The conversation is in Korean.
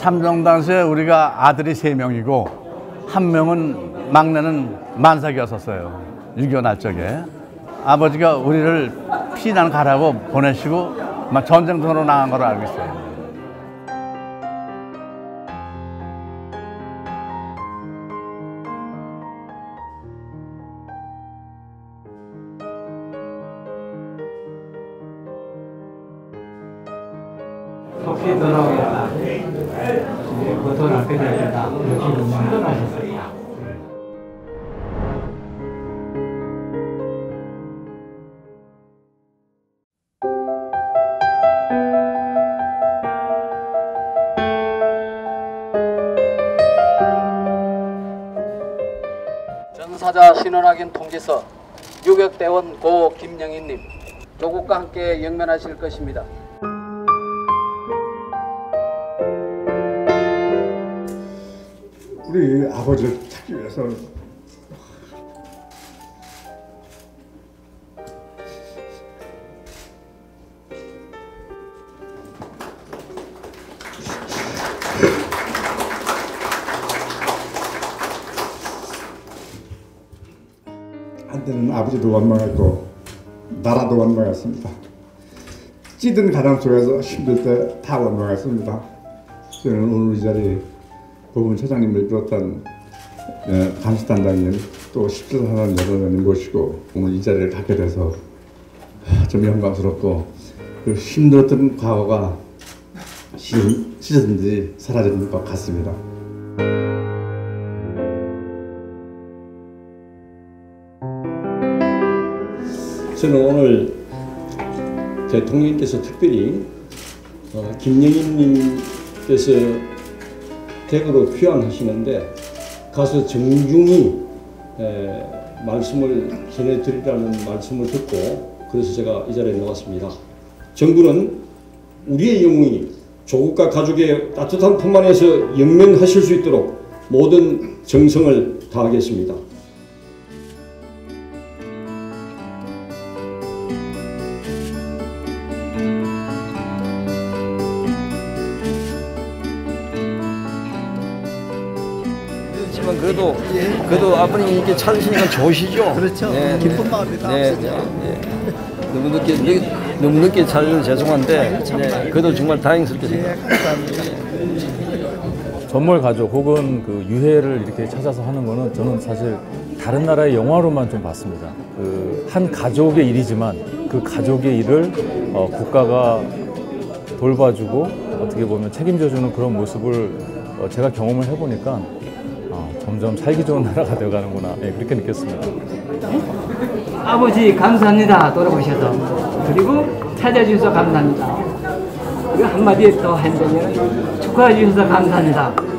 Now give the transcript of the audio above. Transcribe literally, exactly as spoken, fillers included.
참정 당시에 우리가 아들이 세 명이고 한 명은 막내는 만삭이었었어요. 육이오 날적에 아버지가 우리를 피난 가라고 보내시고 막 전쟁터로 나간 걸로 알고 있어요. 속히 돌아오겠다. 고통을 알게 되겠다. 이렇게 선언하셨습니다. 전사자 신원확인 통지서 유격대원 고 김영희님 조국과 함께 영면하실 것입니다. 우리 아버지를 찾기 위해서 한때는 아버지도 원망했고 나라도 원망했습니다. 찌든 가담 속에서 힘들 때 다 원망했습니다. 저는 오늘 이 자리에 법원차장님을 비롯한 감시단장님 또 십칠사단 여러분을 모시고 오늘 이 자리를 갖게 돼서 좀 영광스럽고 힘들었던 과거가 시든지 사라지는 것 같습니다. 저는 오늘 대통령께서 특별히 어, 김영희님께서 댁으로 귀환하시는데 가서 정중히 에, 말씀을 전해드리라는 말씀을 듣고 그래서 제가 이 자리에 나왔습니다. 정부는 우리의 영웅이 조국과 가족의 따뜻한 품 안에서 영면하실 수 있도록 모든 정성을 다하겠습니다. 하지만 그래도 그래도 아버님이 이렇게 찾으시니까 좋으시죠? 그렇죠. 네, 기쁜 마음이 다 네, 없어져. 네, 네. 너무 늦게 늦, 너무 늦게 찾아서 죄송한데 네, 그래도 정말 다행스럽게 생각합니다. 전몰 가족 혹은 그 유해를 이렇게 찾아서 하는 거는 저는 사실 다른 나라의 영화로만 좀 봤습니다. 그 한 가족의 일이지만 그 가족의 일을 어, 국가가 돌봐주고 어떻게 보면 책임져주는 그런 모습을 어, 제가 경험을 해보니까 어, 점점 살기 좋은 나라가 되어가는구나 네, 그렇게 느꼈습니다. 아버지 감사합니다. 돌아오셔서. 그리고 찾아주셔서 감사합니다. 그리고 한마디 더 한다면 축하해 주셔서 감사합니다.